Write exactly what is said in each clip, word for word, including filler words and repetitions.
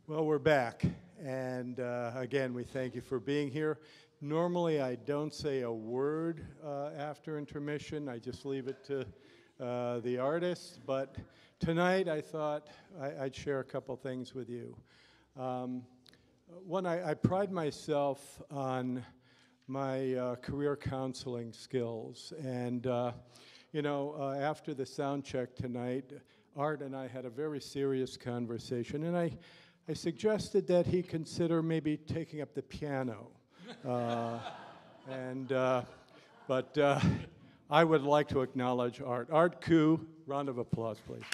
Well, we're back, and uh, again, we thank you for being here. Normally, I don't say a word uh, after intermission. I just leave it to uh, the artists, but tonight I thought I, I'd share a couple things with you. Um, one, I, I pride myself on my uh, career counseling skills, and uh, you know, uh, after the sound check tonight, Art and I had a very serious conversation, and I I suggested that he consider maybe taking up the piano. Uh, and, uh, but uh, I would like to acknowledge Art. Art Koo, round of applause, please.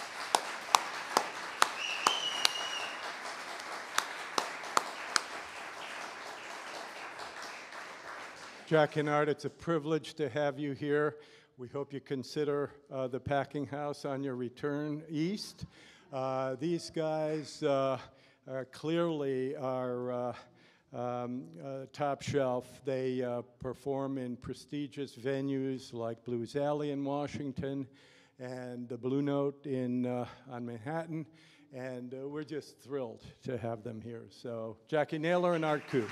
Jack and Art, it's a privilege to have you here. We hope you consider uh, the Packing House on your return east. Uh, these guys uh, are clearly are uh, um, uh, top shelf. They uh, perform in prestigious venues like Blues Alley in Washington and the Blue Note in uh, on Manhattan, and uh, we're just thrilled to have them here. So Jackie Naylor and Art Koo.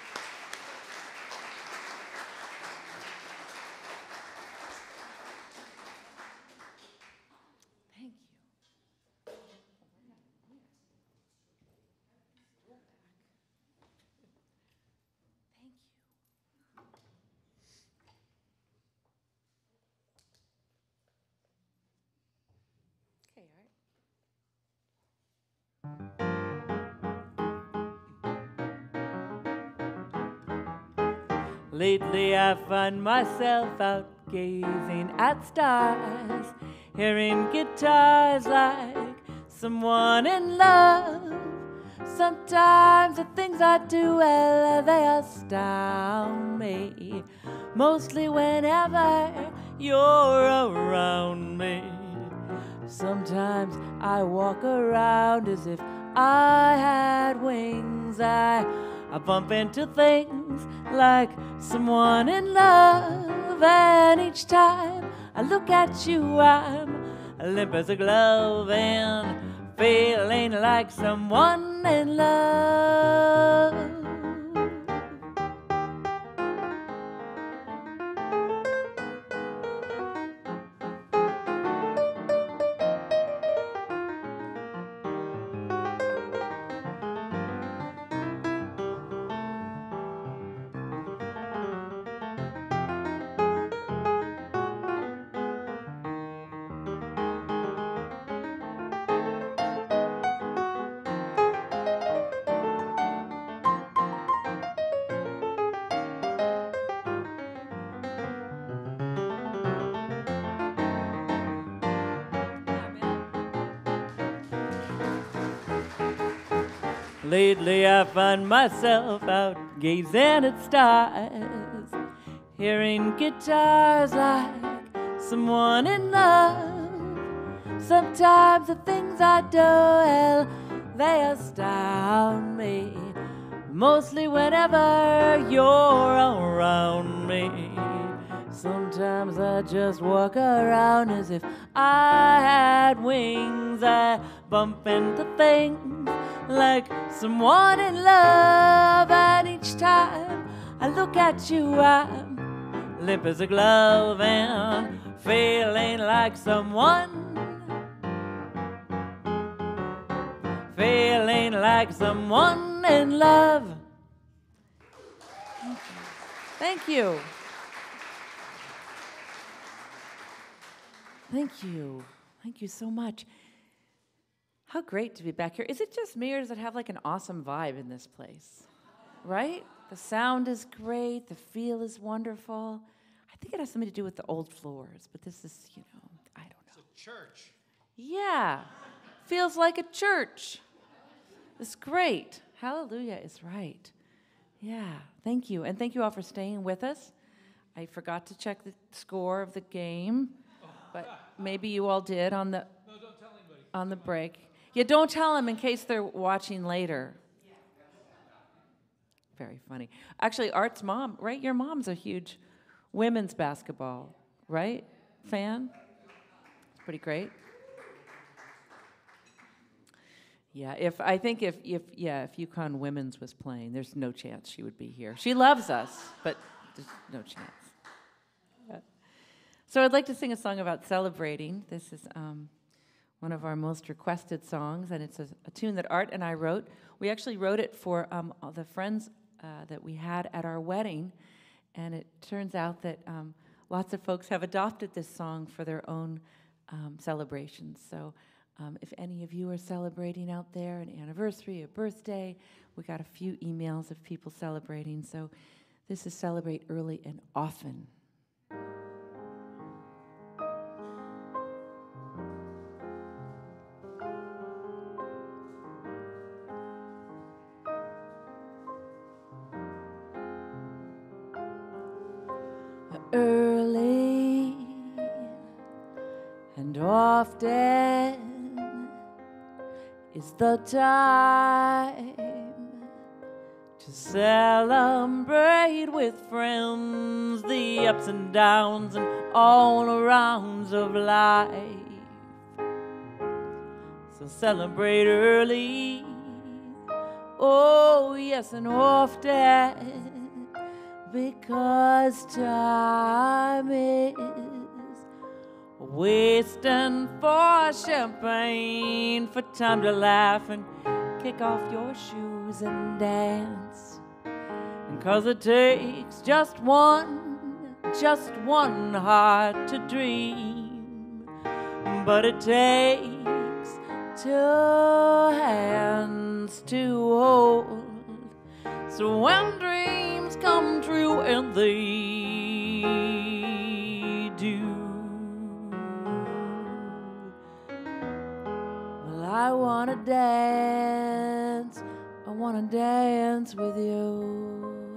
Lately I find myself out gazing at stars, hearing guitars like someone in love. Sometimes the things I do, well, they astound me, mostly whenever you're around me. Sometimes I walk around as if I had wings. I, I bump into things like someone in love, and each time I look at you, I'm limp as a glove and feeling like someone in love. Lately I find myself out gazing at stars, hearing guitars like someone in love. Sometimes the things I do, well, they astound me, mostly whenever you're around me. Sometimes I just walk around as if I had wings. I bump into things like someone in love, and each time I look at you, I'm limp as a glove and feeling like someone, feeling like someone in love. Thank you. Thank you. Thank you so much. How great to be back here. Is it just me, or does it have like an awesome vibe in this place? Right? The sound is great. The feel is wonderful. I think it has something to do with the old floors, but this is, you know, I don't know. It's a church. Yeah. Feels like a church. It's great. Hallelujah is right. Yeah. Thank you. And thank you all for staying with us. I forgot to check the score of the game, but maybe you all did on the No, don't tell anybody. on the break. Yeah, don't tell them in case they're watching later. Very funny. Actually, Art's mom, right? Your mom's a huge women's basketball, right? Fan? Pretty great. Yeah, if I think if if yeah, if UConn Women's was playing, there's no chance she would be here. She loves us, but there's no chance. Yeah. So I'd like to sing a song about celebrating. This is um, one of our most requested songs, and it's a, a tune that Art and I wrote. We actually wrote it for um, all the friends uh, that we had at our wedding, and it turns out that um, lots of folks have adopted this song for their own um, celebrations. So. Um, if any of you are celebrating out there, an anniversary, a birthday, we got a few emails of people celebrating. So this is Celebrate Early and Often. Early and often is the time to celebrate with friends the ups and downs and all arounds of life. So celebrate early, oh yes, and often, because time is wasting for champagne, for time to laugh and kick off your shoes and dance. And 'cause it takes just one, just one heart to dream, but it takes two hands to hold. So when dreams come true, and they do, I wanna dance, I wanna dance with you.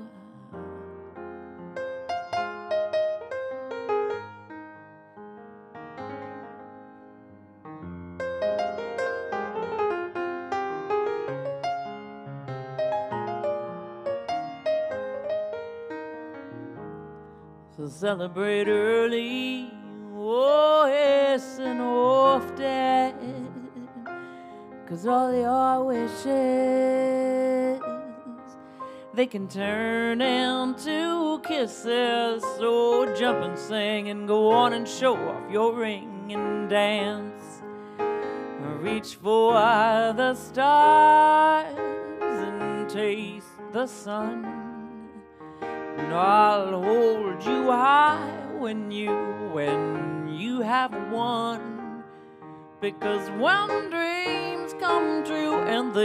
So celebrate early, oh yes, and often, 'cause all your wishes, they can turn into kisses. So jump and sing and go on and show off your ring and dance. Reach for the stars and taste the sun. And I'll hold you high when you, when you have won. Because when dreams come true, and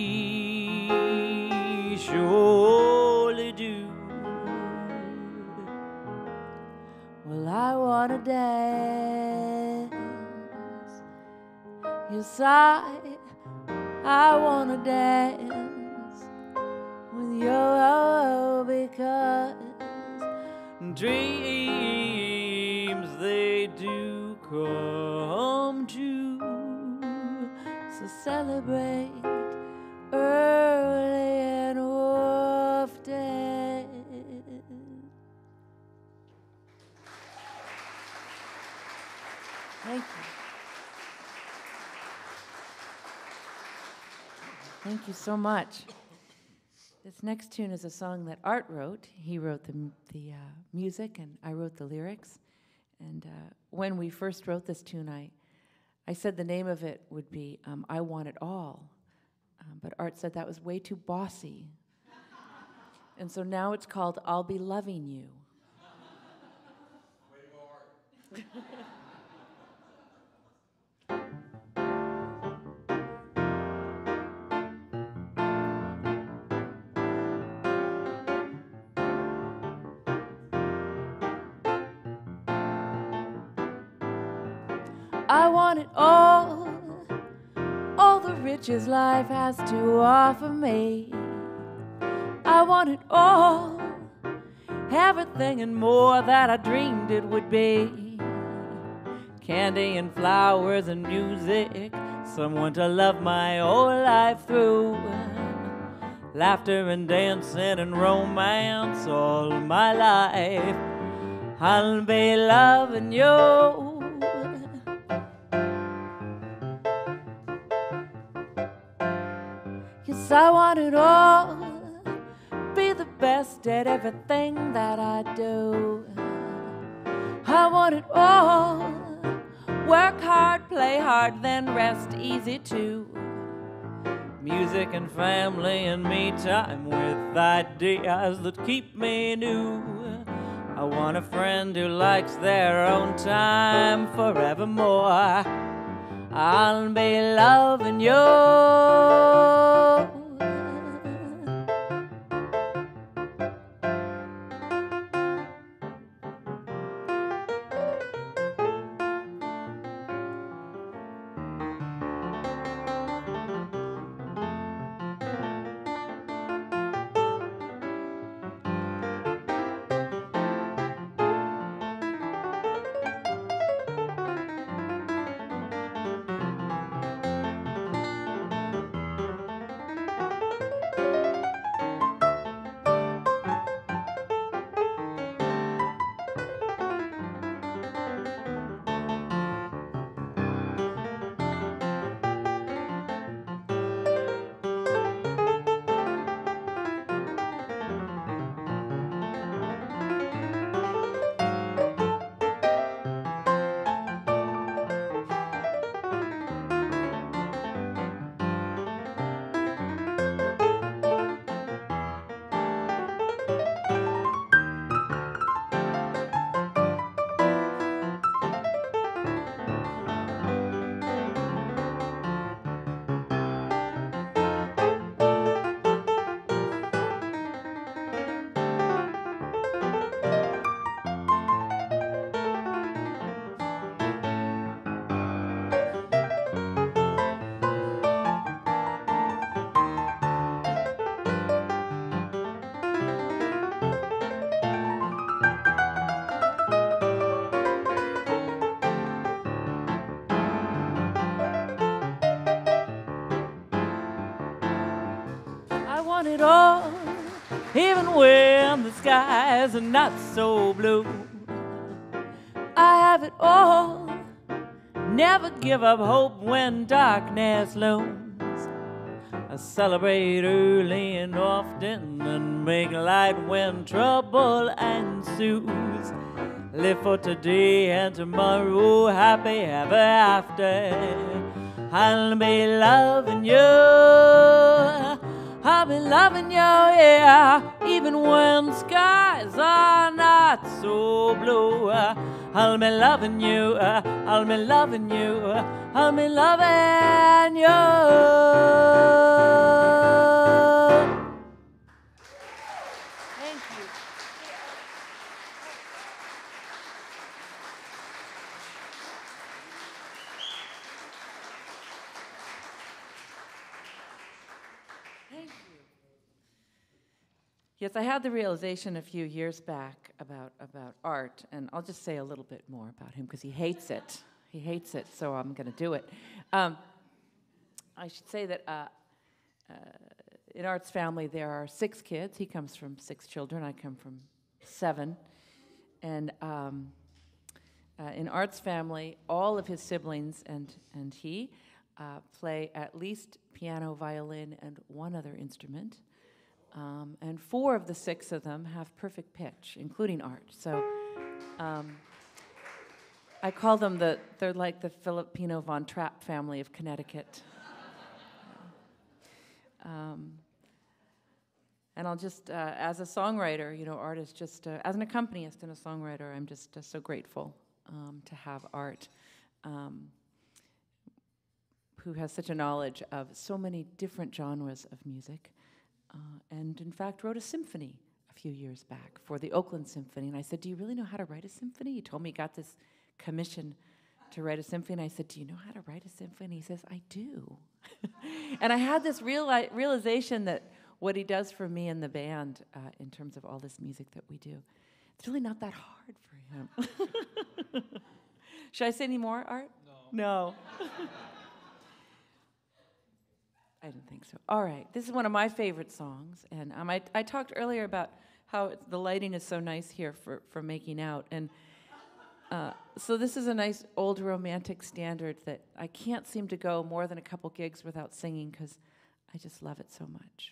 they surely do, well, I wanna dance. Yes, I, I wanna dance with you, because dreams, they do come true. So celebrate early and often. Thank you. Thank you so much. This next tune is a song that Art wrote. He wrote the, the uh, music, and I wrote the lyrics. And uh, when we first wrote this tune, I, I said the name of it would be um, I Want It All. Um, but Art said that was way too bossy. And so now it's called I'll Be Loving You. Way to go, Art. I want it all, all the riches life has to offer me. I want it all, everything and more that I dreamed it would be. Candy and flowers and music, someone to love my whole life through. Laughter and dancing and romance all my life. I'll be loving you. I want it all, be the best at everything that I do. I want it all, work hard, play hard, then rest easy too. Music and family and me time with ideas that keep me new. I want a friend who likes their own time forevermore. I'll be loving you. Want it all, even when the skies are not so blue. I have it all, never give up hope when darkness looms. I celebrate early and often and make light when trouble ensues. Live for today and tomorrow, happy ever after. I'll be loving you. I'll be loving you, yeah, even when skies are not so blue. I'll be loving you, I'll be loving you, I'll be loving you. Thank you. Yes, I had the realization a few years back about, about Art, and I'll just say a little bit more about him because he hates it. He hates it, so I'm going to do it. Um, I should say that uh, uh, in Art's family there are six kids. He comes from six children. I come from seven. And um, uh, in Art's family, all of his siblings and, and he uh, play at least piano, violin, and one other instrument. Um, and four of the six of them have perfect pitch, including Art. So um, I call them the, they're like the Filipino Von Trapp family of Connecticut. um, and I'll just, uh, as a songwriter, you know, Art is just, uh, as an accompanist and a songwriter, I'm just uh, so grateful um, to have Art, um, who has such a knowledge of so many different genres of music. Uh, and in fact wrote a symphony a few years back for the Oakland Symphony. And I said, do you really know how to write a symphony? He told me he got this commission to write a symphony. I said, do you know how to write a symphony? He says, I do. And I had this reali realization that what he does for me and the band uh, in terms of all this music that we do, it's really not that hard for him. Should I say any more, Art? No. No. I didn't think so. All right, this is one of my favorite songs, and um, I, I talked earlier about how it's, the lighting is so nice here for, for making out, and uh, so this is a nice old romantic standard that I can't seem to go more than a couple gigs without singing because I just love it so much.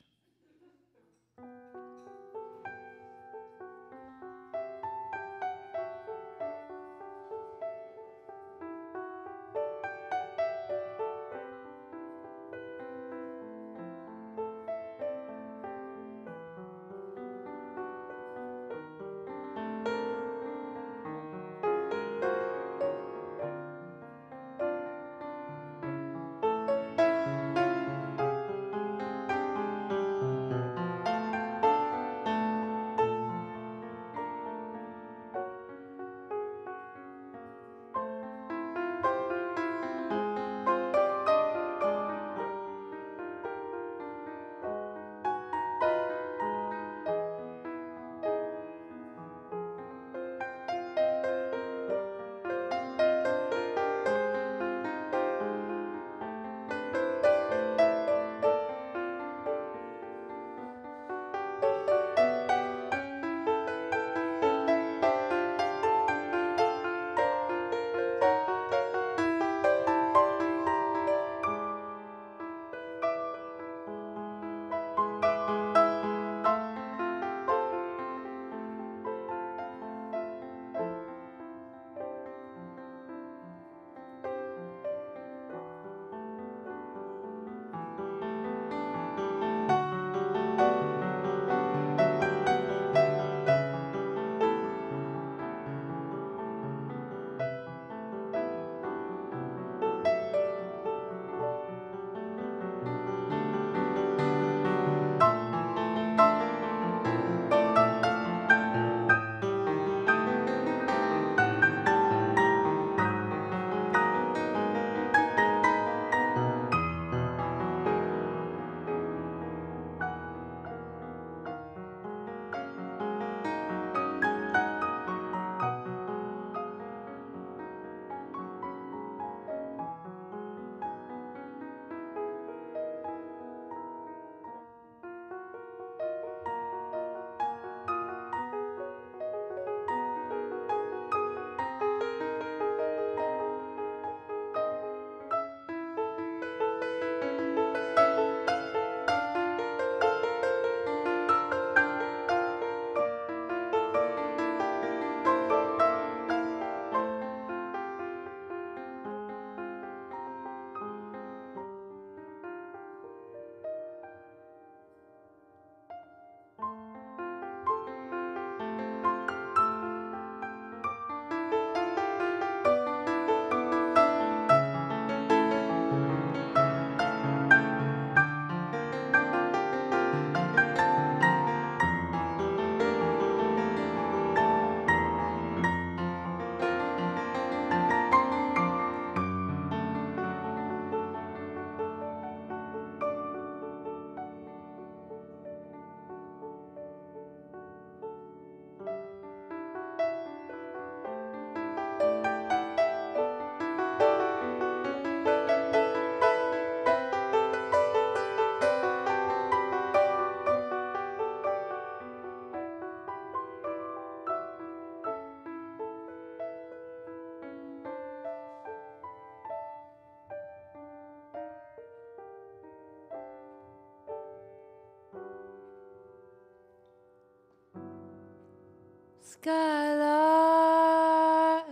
Skylark,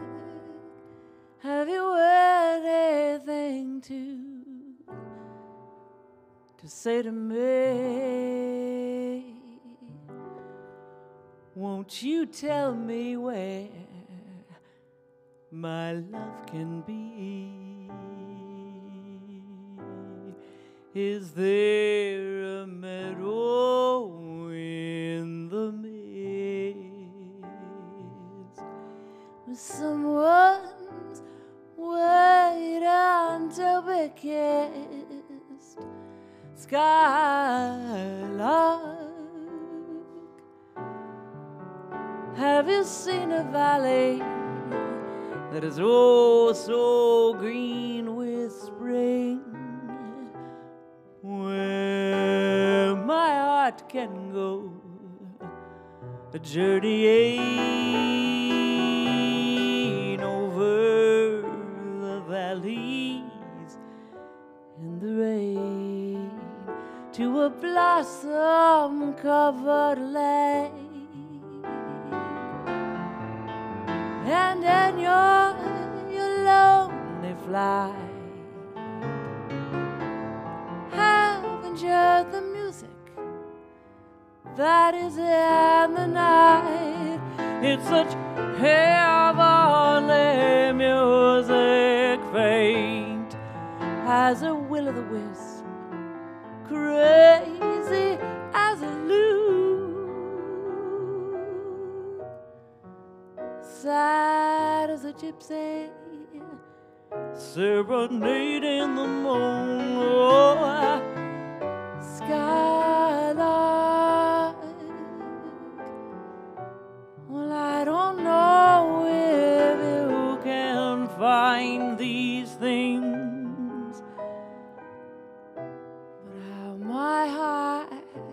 have you anything to to say to me? Won't you tell me where my love can be? Is there a meadow in the maze where someone's waiting to be kissed? Skylark, have you seen a valley that is oh so green with spring, where my heart can go a journeying over the valleys in the rain? blossom covered lane, and in your, your lonely flight, haven't you heard the music that is in the night? It's such heavenly music, faint as a will-o'-the-wisp, crazy as a loon, sad as a gypsy, serenading the moon. Oh, skylark, well, I don't know if you can find these things, but how my heart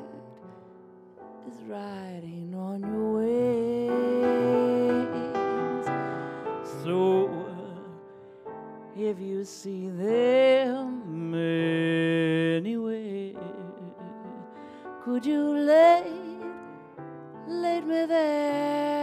is riding on your wings. So if you see them anywhere, could you lay, lead me there?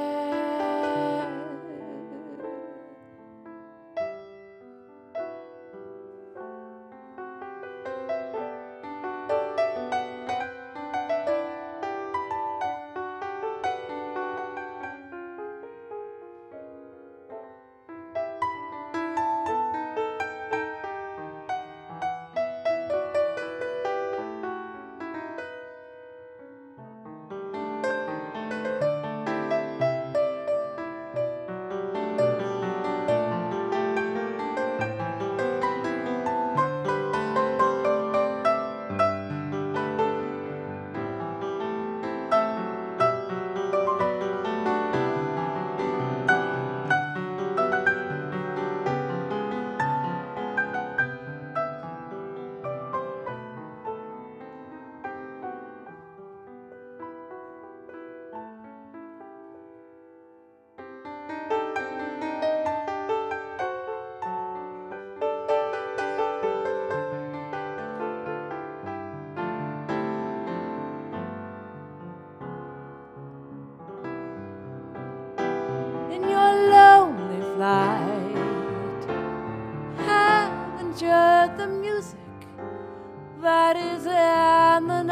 In your lonely flight, haven't you heard the music that is in the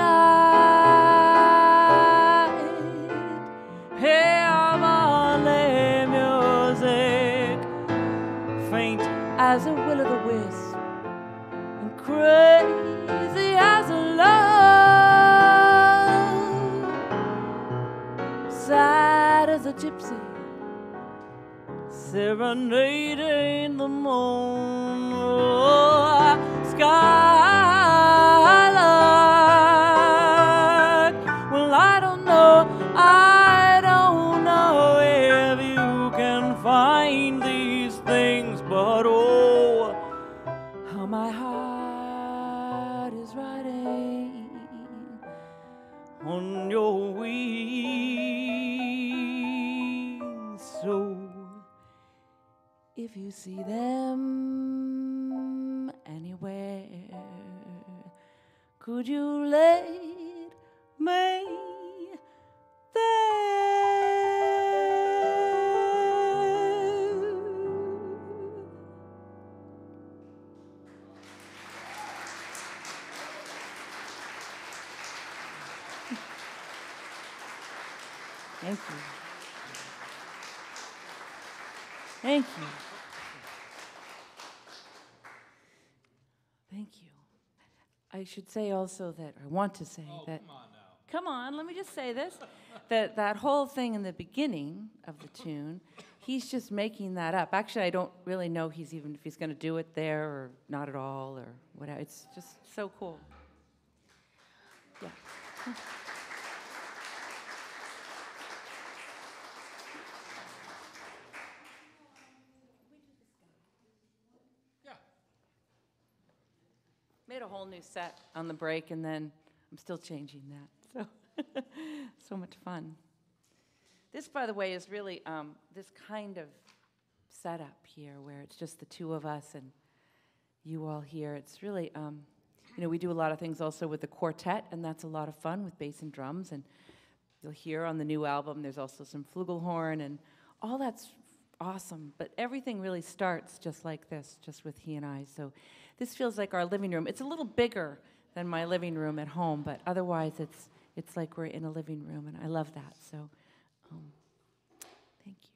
night? Heavenly music, faint as a will-o'-the-wisp, and crazy as a love, sad as a gypsy, serenading the moon. Oh, skylark, well, I don't know, I don't know if you can find these things, but oh, how my heart is riding on your wings. So if you see them anywhere, could you lead me there? Thank you. Thank you. Thank you. I should say also that, or I want to say Oh, that. come on now. Come on, let me just say this. that that whole thing in the beginning of the tune, he's just making that up. Actually, I don't really know he's even if he's going to do it there or not at all or whatever. It's just so cool. Yeah. Made a whole new set on the break, and then I'm still changing that. So, so much fun. This, by the way, is really um, this kind of setup here, where it's just the two of us and you all here. It's really, um, you know, we do a lot of things also with the quartet, and that's a lot of fun with bass and drums. And you'll hear on the new album, there's also some flugelhorn, and all that's awesome. But everything really starts just like this, just with he and I. So this feels like our living room. It's a little bigger than my living room at home, but otherwise it's it's like we're in a living room, and I love that. So um, thank you.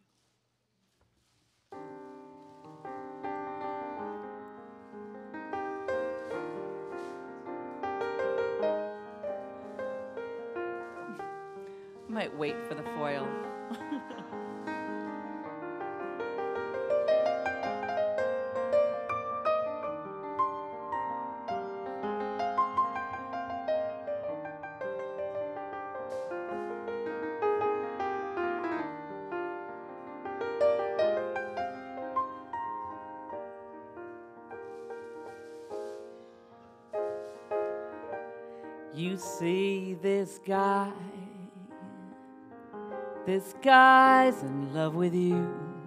I might wait for the foil. You see this guy, this guy's in love with you.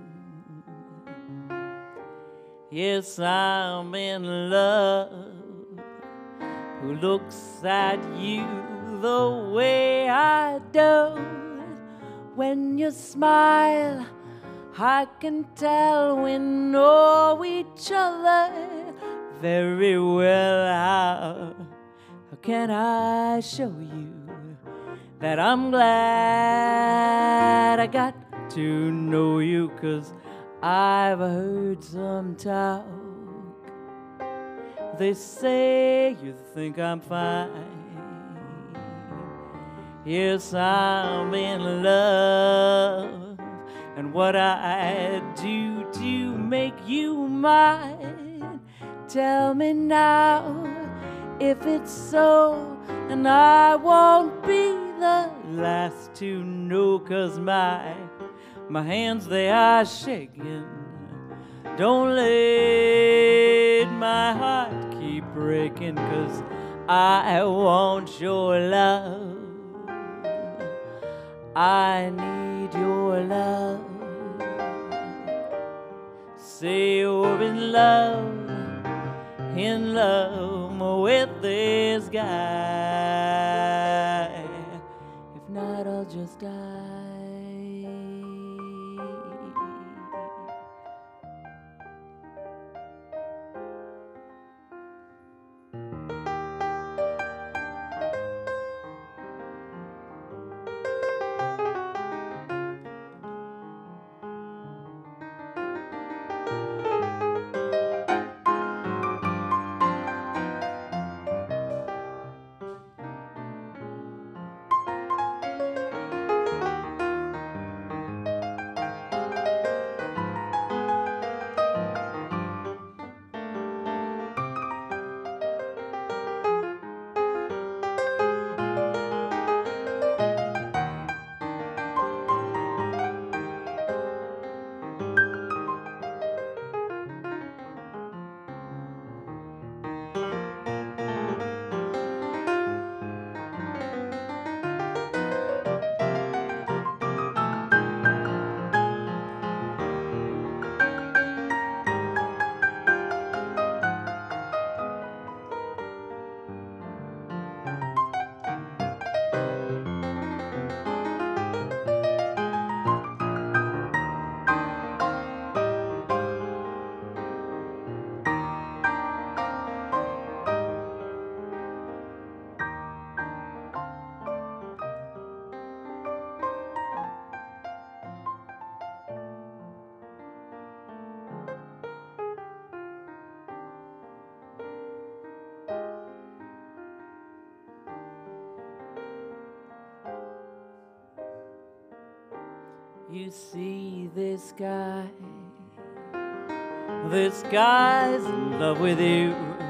Yes, I'm in love. Who looks at you the way I do? When you smile, I can tell we know each other very well. How How can I show you that I'm glad I got to know you? 'Cause I've heard some talk. They say you think I'm fine. Yes, I'm in love. And what I do to make you mine, tell me now if it's so, and I won't be the last to know. 'Cause my, my hands, they are shaking. Don't let my heart keep breaking, 'cause I want your love. I need your love. Say you're in love, in love with this guy. If not, I'll just die. You see this guy, this guy's in love with you.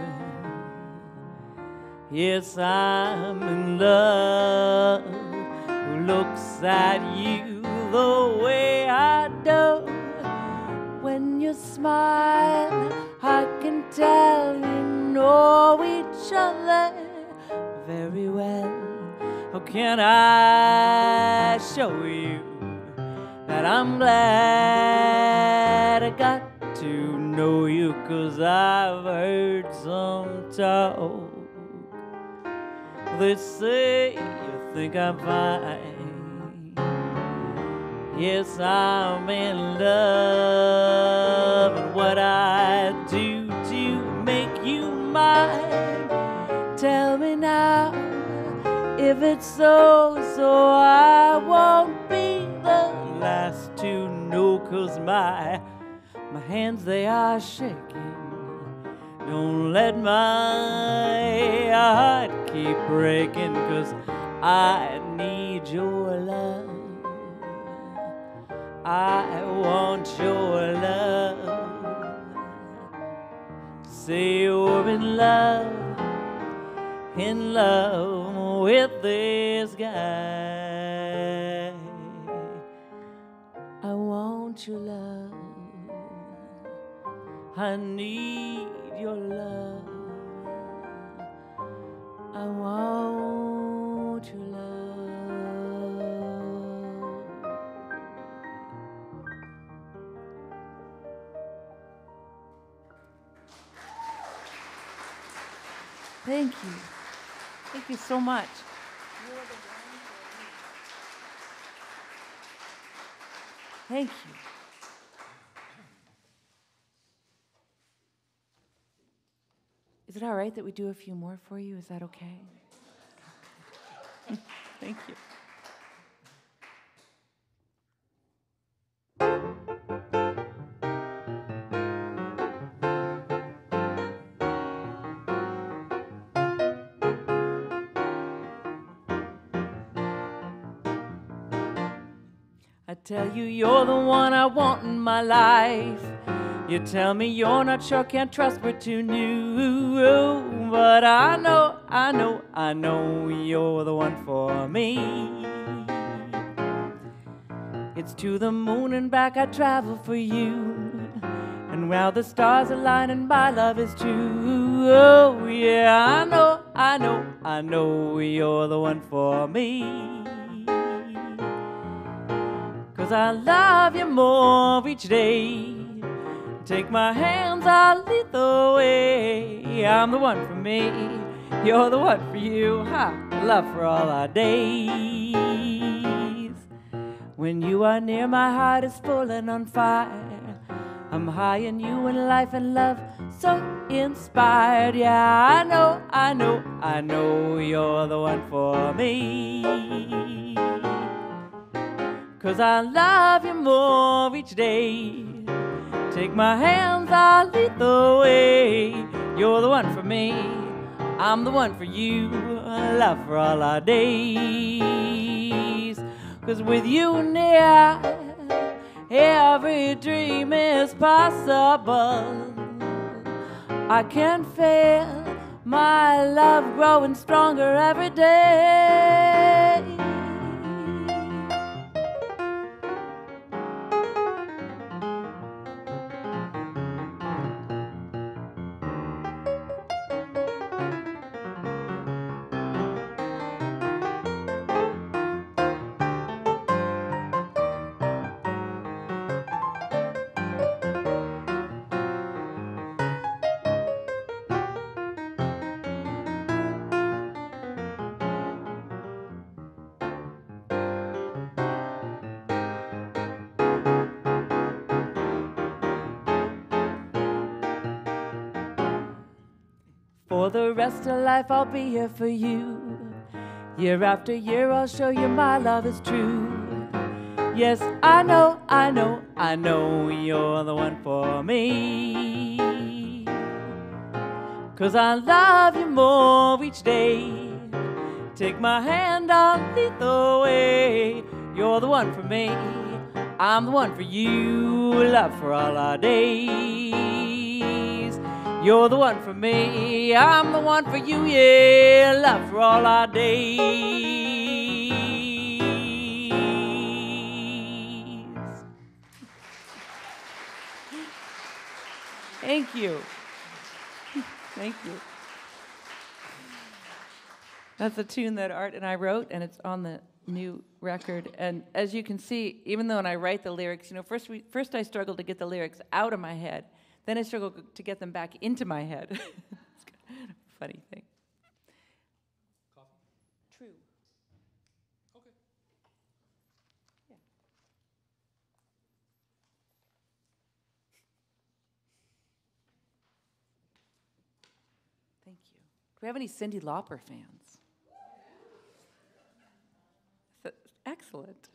Yes, I'm in love. Who looks at you the way I do? When you smile, I can tell you know each other very well. How can I show you that I'm glad I got to know you? 'Cause I've heard some talk. They say you think I'm fine. Yes, I'm in love, and what I do to make you mine. Tell me now if it's so, so I won't be the last to know, 'cause my, my hands, they are shaking. Don't let my heart keep breaking, 'cause I need your love. I want your love. Say you're in love, in love with this guy. I want your love. I need your love. I want your love. Thank you. Thank you so much. Thank you. Is it all right that we do a few more for you? Is that okay? Thank you. I tell you you're the one I want in my life. You tell me you're not sure, can't trust, we're too new. But I know, I know, I know you're the one for me. It's to the moon and back I travel for you. And while the stars align and my love is true. Oh yeah, I know, I know, I know you're the one for me. 'Cause I love you more each day. Take my hands, I'll lead the way. I'm the one for me, you're the one for you. Ha! Love for all our days. When you are near, my heart is full and on fire. I'm high in you and life and love, so inspired. Yeah, I know, I know, I know you're the one for me. 'Cause I love you more each day. Take my hands, I'll lead the way. You're the one for me, I'm the one for you. Love for all our days. 'Cause with you near, every dream is possible. I can feel my love growing stronger every day. For the rest of life I'll be here for you. Year after year I'll show you my love is true. Yes, I know, I know, I know you're the one for me. 'Cause I love you more each day. Take my hand, I'll lead the way. You're the one for me, I'm the one for you. Love for all our days. You're the one for me, I'm the one for you, yeah. Love for all our days. Thank you. Thank you. That's a tune that Art and I wrote, and it's on the new record. And as you can see, even though when I write the lyrics, you know, first we, first I struggled to get the lyrics out of my head. Then I struggled to get them back into my head. It's kind of a funny thing. Coffee? Thank you. Do we have any Cyndi Lauper fans? Th- Excellent.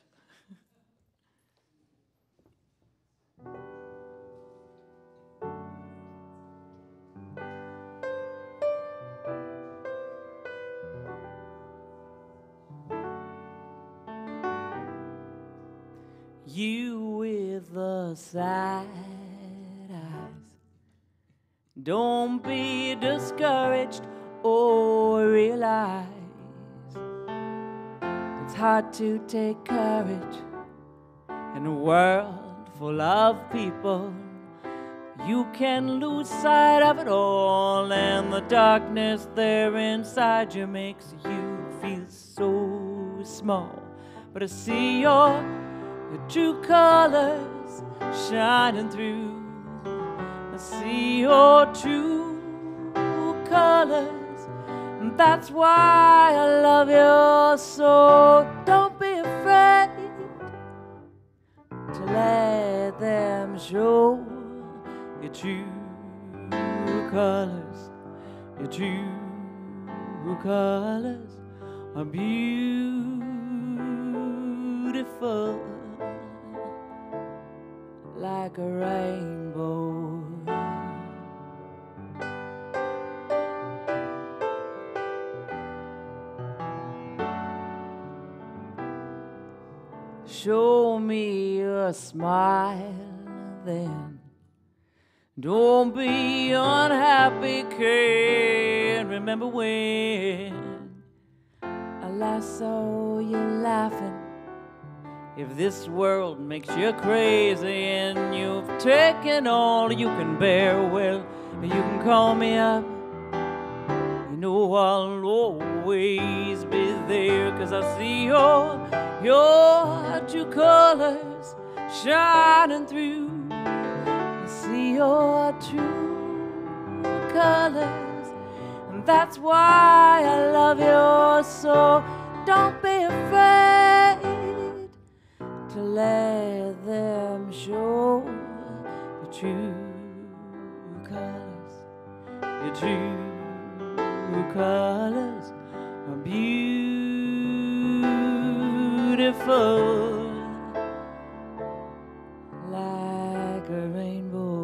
You with the sad eyes, don't be discouraged or realize it's hard to take courage in a world full of people. You can lose sight of it all, and the darkness there inside you makes you feel so small. But I see your Your true colors shining through. I see your true colors, and that's why I love you so. Don't be afraid to let them show your true colors. Your true colors are beautiful, like a rainbow. Show me a smile then. Don't be unhappy, kid. Remember when I last saw you laughing? If this world makes you crazy and you've taken all you can bear, well, you can call me up. You know I'll always be there, 'cause I see your, your true colors shining through. I see your true colors, and that's why I love you so. Don't be afraid to let them show your true colors. Your true colors are beautiful, like a rainbow.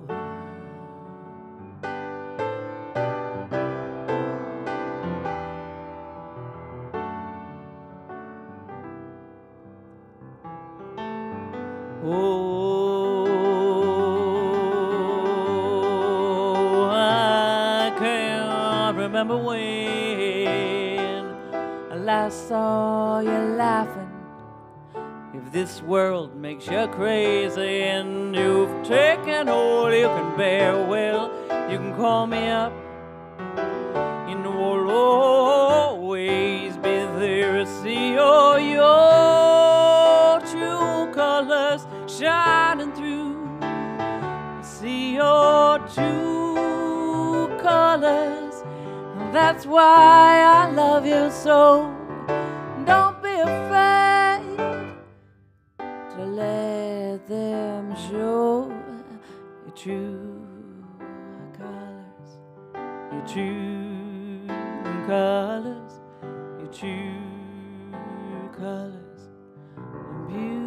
Oh, I can't remember when I last saw you laughing. If this world makes you crazy and you've taken all you can bear, well, you can call me up. You know I'll always be there to see your, your true colors shining through. See your true colors, and that's why I love you so. Don't be afraid to let them show your true colors. Your true colors. Your true colors are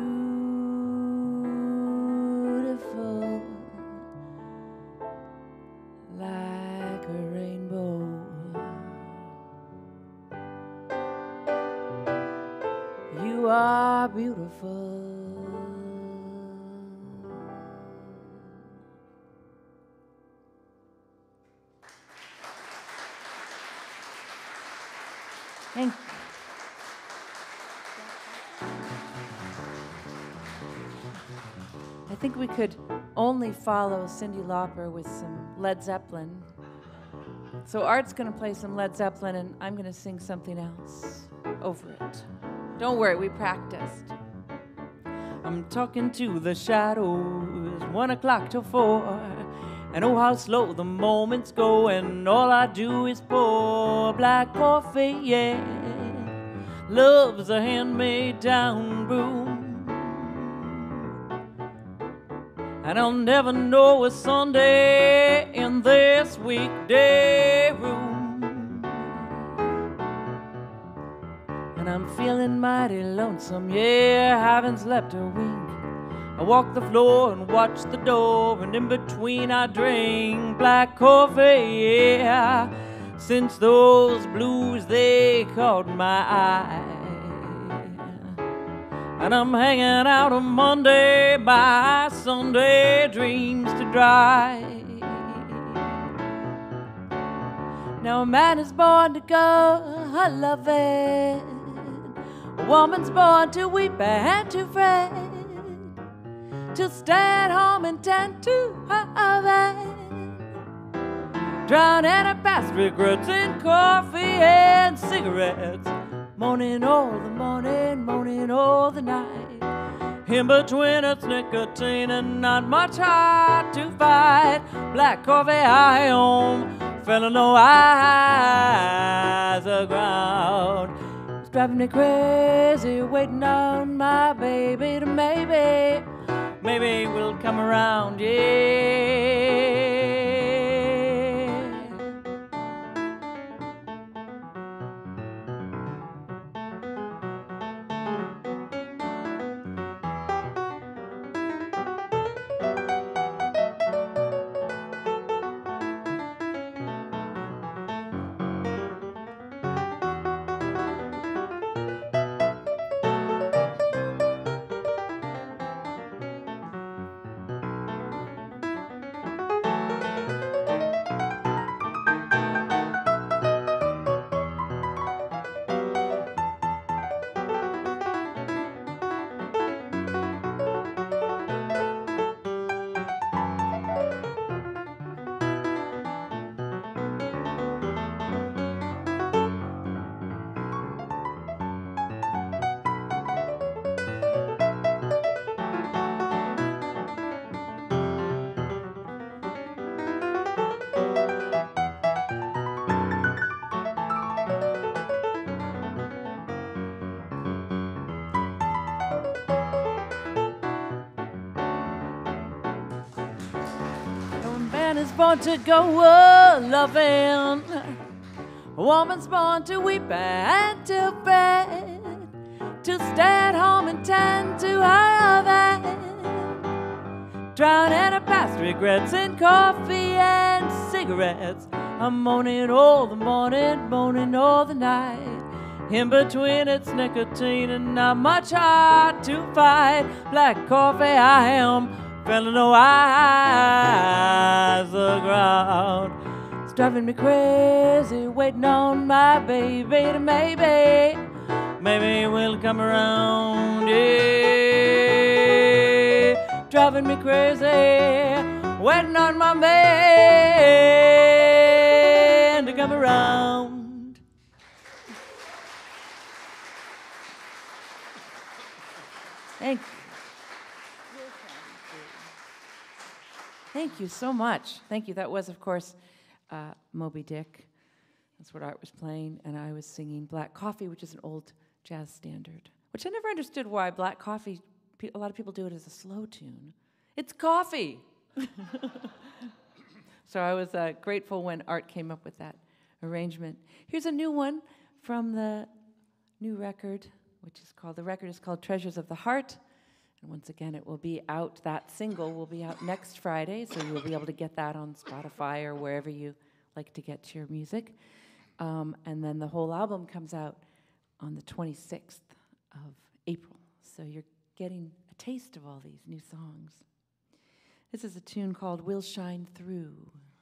beautiful, like a rainbow. You are beautiful. Thank you. I think we could only follow Cyndi Lauper with some Led Zeppelin. So Art's gonna play some Led Zeppelin and I'm gonna sing something else over it. Don't worry, we practiced. I'm talking to the shadows, one o'clock till four. And oh, how slow the moments go, and all I do is pour black coffee, yeah. Love's a hand-made down broom. and I'll never know a Sunday in this weekday room. And I'm feeling mighty lonesome, yeah, haven't slept a wink. I walk the floor and watch the door, and in between I drink black coffee, yeah. Since those blues, they caught my eye, and I'm hanging out on Monday, my Sunday dreams to dry. Now a man is born to go a-loving, a woman's born to weep and to fret, to stay at home and tend to her oven, drowning her past regrets in coffee and cigarettes, moaning all the morning, moaning all the night. In between it's nicotine and not much heart to fight. Black coffee I am, feeling no eyes aground. It's driving me crazy, waiting on my baby to maybe, maybe we'll come around, yeah. Is born to go a-loving, a woman's born to weep and to fret, to stay at home and tend to her oven, drowning her past regrets in coffee and cigarettes. I'm moaning all the morning, moaning all the night. In between it's nicotine and not much heart to fight. Black coffee I am, feeling no eyes aground. It's driving me crazy, waiting on my baby to maybe, maybe we'll come around, yeah. Driving me crazy, waiting on my man to come around. Thank you. Thank you so much. Thank you. That was, of course, uh, Moby Dick. That's what Art was playing, and I was singing Black Coffee, which is an old jazz standard, which I never understood why Black Coffee, a lot of people do it as a slow tune. It's coffee. So I was uh, grateful when Art came up with that arrangement. Here's a new one from the new record, which is called, the record is called Treasures of the Heart. And once again, it will be out, that single will be out next Friday, so you'll be able to get that on Spotify or wherever you like to get your music. Um, and then the whole album comes out on the twenty-sixth of April. So you're getting a taste of all these new songs. This is a tune called We'll Shine Through.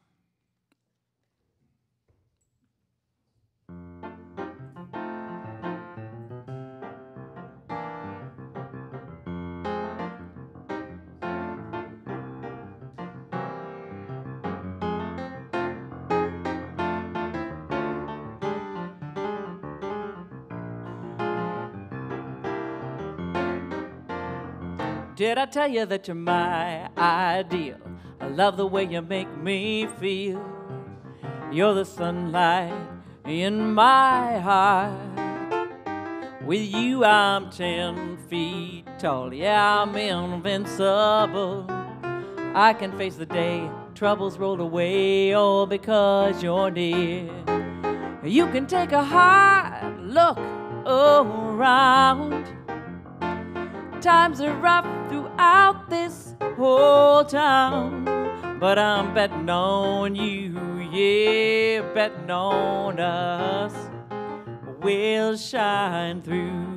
Did I tell you that you're my ideal? I love the way you make me feel. You're the sunlight in my heart. With you I'm ten feet tall. Yeah, I'm invincible. I can face the day, troubles rolled away, all because you're near. You can take a hard look around. Times are rough throughout this whole town, but I'm betting on you, yeah, betting on us. We'll shine through.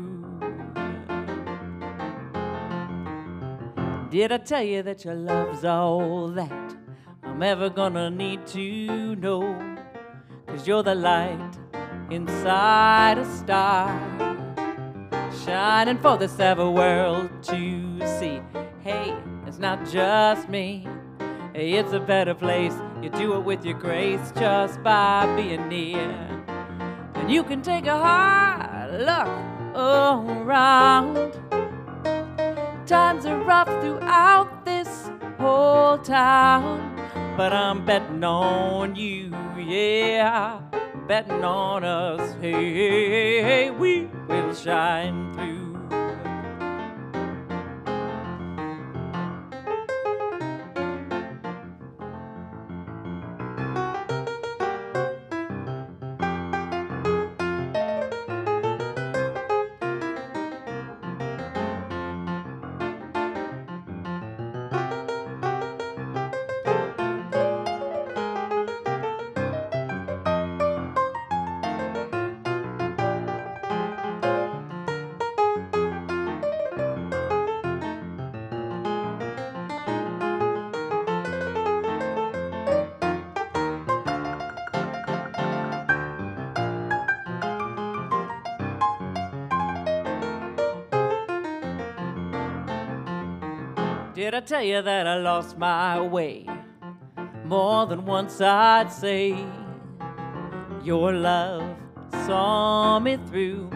Did I tell you that your love's all that I'm ever gonna need to know? 'Cause you're the light inside a star, shining for this ever world to see. Hey, it's not just me, hey, it's a better place. You do it with your grace just by being near. And you can take a hard look around. Times are rough throughout this whole town, but I'm betting on you, yeah, betting on us. Hey, hey, hey, hey, we will shine through. Did I tell you that I lost my way? More than once I'd say. Your love saw me through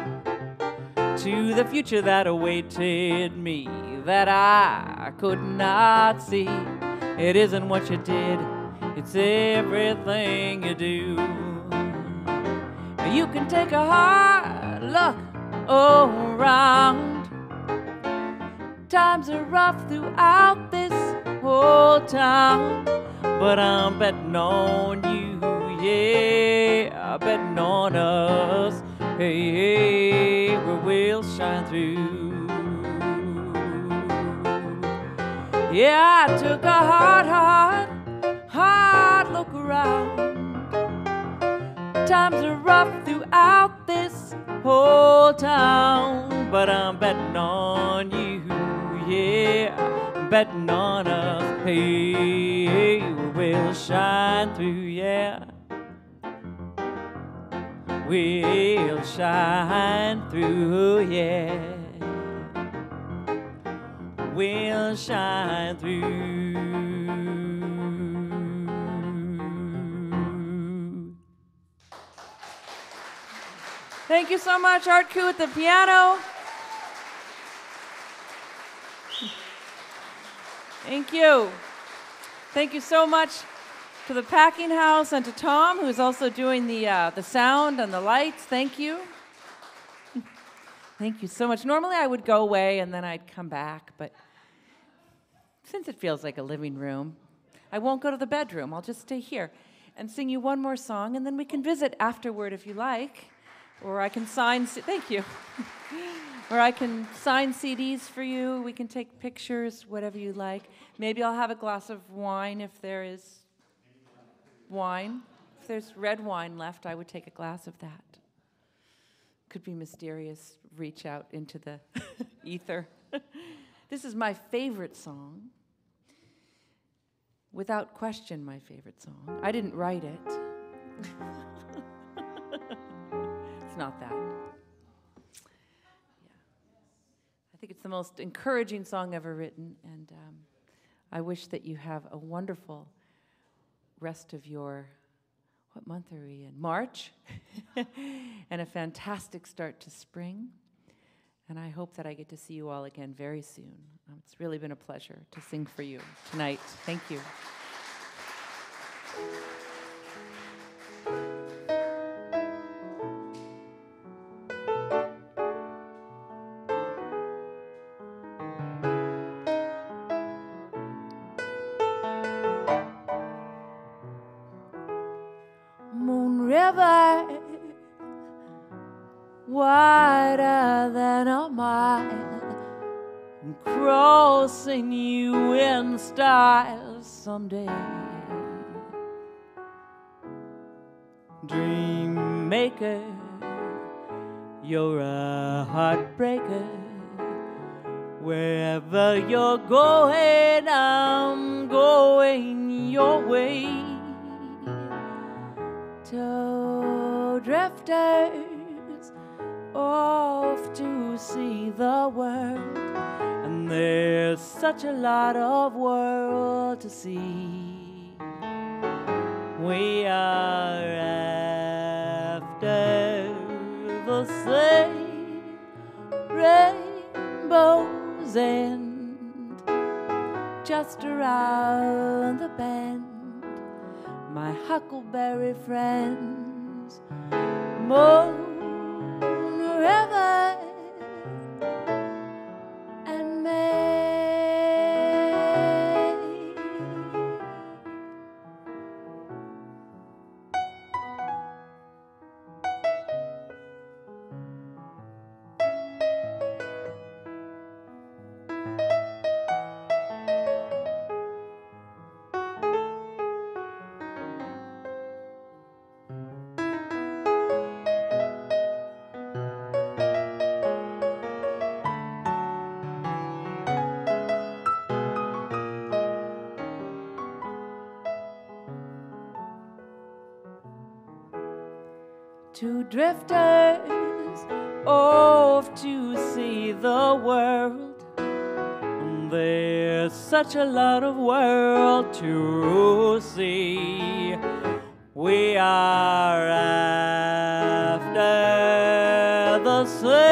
to the future that awaited me, that I could not see. It isn't what you did, it's everything you do. You can take a hard look around. Times are rough throughout this whole town, but I'm betting on you, yeah, betting on us. Hey, hey, we will shine through. Yeah, I took a hard, hard, hard look around. Times are rough throughout this whole town, but I'm betting on you, yeah, betting on us. Hey, hey, we will shine through, yeah. We'll shine through, yeah. We'll shine through. Thank you so much, Art Koo at the piano. Thank you. Thank you so much to the Packing House and to Tom, who's also doing the, uh, the sound and the lights. Thank you. Thank you so much. Normally I would go away and then I'd come back, but since it feels like a living room, I won't go to the bedroom. I'll just stay here and sing you one more song, and then we can visit afterward if you like, or I can sign, C- thank you. Or I can sign C Ds for you. We can take pictures, whatever you like. Maybe I'll have a glass of wine if there is wine. If there's red wine left, I would take a glass of that. Could be mysterious, reach out into the ether. This is my favorite song. Without question, my favorite song. I didn't write it. It's not that. I think it's the most encouraging song ever written, and um, I wish that you have a wonderful rest of your, what month are we in? March, and a fantastic start to spring, and I hope that I get to see you all again very soon. Um, it's really been a pleasure to sing for you tonight. Thank you. river wider than a mile, and crossing you in style someday. Dream maker, you're a heartbreaker. Wherever you're going, I'm going your way. Two drifters off to see the world, and there's such a lot of world to see. We are after the same rainbow's end, just around the bend, my huckleberry friends, Moon River and May. Two drifters off to see the world, and there's such a lot of world to see. We are after the same